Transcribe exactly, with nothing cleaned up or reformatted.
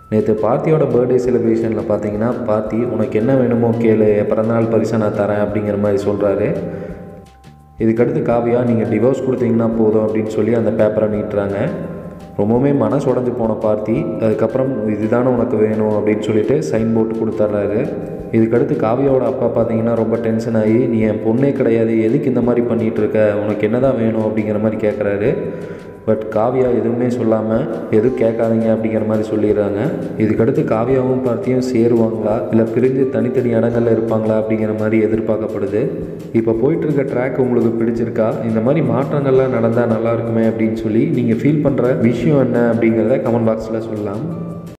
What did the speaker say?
நேற்று பார்த்தியோட பர்த்டே செலிப்ரேஷனில் பார்த்தீங்கன்னா பார்த்தி உனக்கு என்ன வேணுமோ கேளு, பிறந்தநாள் பரிசை நான் தரேன் அப்படிங்கிற மாதிரி சொல்கிறாரு. இதுக்கடுத்து காவியா நீங்கள் டிவோர்ஸ் கொடுத்தீங்கன்னா போதும் அப்படின்னு சொல்லி அந்த பேப்பரை நீட்டுறாங்க. ரொம்பவுமே மனசு உடஞ்சி போன பார்த்தி அதுக்கப்புறம் இதுதானே உனக்கு வேணும் அப்படின்னு சொல்லிட்டு சைன் போட்டு கொடுத்துட்றாரு. இதுக்கடுத்து காவியாவோட அப்பா பார்த்தீங்கன்னா ரொம்ப டென்ஷன் ஆகி, நீ என் பொண்ணே கிடையாது, எதுக்கு இந்த மாதிரி பண்ணிகிட்ருக்க, உனக்கு என்ன தான் வேணும் அப்படிங்கிற மாதிரி கேட்குறாரு. பட் காவியா எதுவுமே சொல்லாமல் எதுவும் கேட்காதீங்க அப்படிங்கிற மாதிரி சொல்லிடுறாங்க. இதுக்கடுத்து காவியாவும் பார்த்தியும் சேருவாங்களா இல்லை பிரிஞ்சு தனித்தனி இடங்கள்ல இருப்பாங்களா அப்படிங்கிற மாதிரி எதிர்பார்க்கப்படுது. இப்போ போயிட்டுருக்க ட்ராக் உங்களுக்கு பிடிச்சிருக்கா? இந்த மாதிரி மாற்றங்கள்லாம் நடந்தால் நல்லா இருக்குமே அப்படின்னு சொல்லி நீங்கள் ஃபீல் பண்ணுற விஷயம் என்ன அப்படிங்கிறத கமெண்ட் பாக்ஸில் சொல்லலாம்.